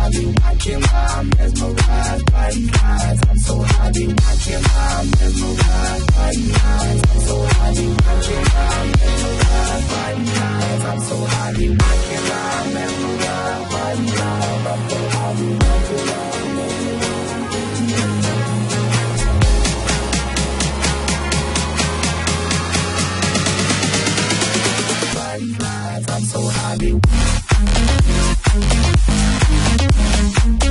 happy watching my mesmerized by these eyes. I'm so happy watching my mesmerized by these eyes. I'm so happy watching my mesmerized by these eyes. I'm so happy watching my mesmerized by these eyes. I'm so happy watching my mesmerized. I'm so happy.